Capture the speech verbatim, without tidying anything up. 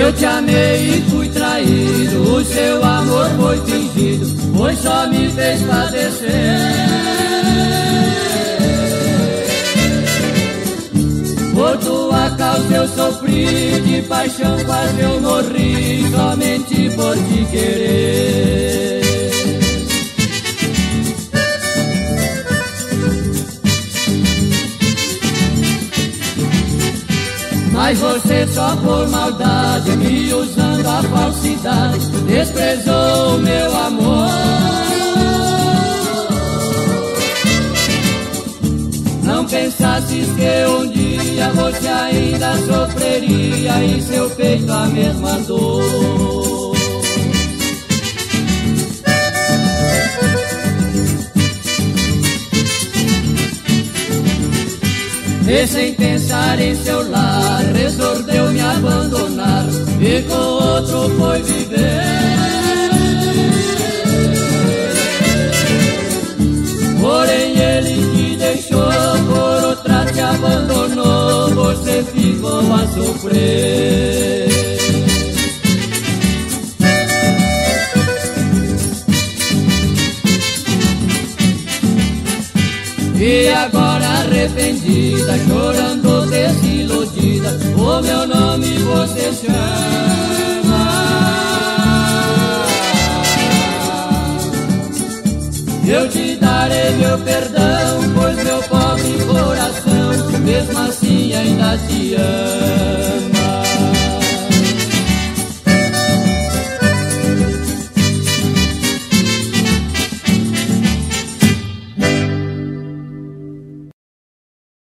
Eu te amei e fui traído, o seu amor foi fingido, pois só me fez padecer. Por tua causa eu sofri, de paixão quase eu morri, somente por te querer. Mas você só por maldade, me usando a falsidade, desprezou o meu amor. Não pensasses que um dia você ainda sofreria em seu peito a mesma dor. E sem pensar em seu lar, resolveu me abandonar e com outro foi viver. Porém ele te deixou, por outra te abandonou, você ficou a sofrer. E agora arrependida, chorando desiludida, o meu nome você chama. Eu te darei meu perdão, pois meu pobre coração mesmo assim ainda te ama.